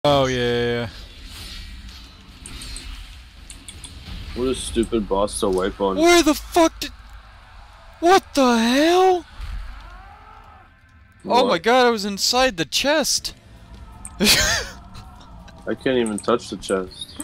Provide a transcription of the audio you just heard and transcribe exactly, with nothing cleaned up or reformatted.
Oh, yeah, yeah, yeah. What a stupid boss to wipe on. Where the fuck did... What the hell? What? Oh my god, I was inside the chest. I can't even touch the chest.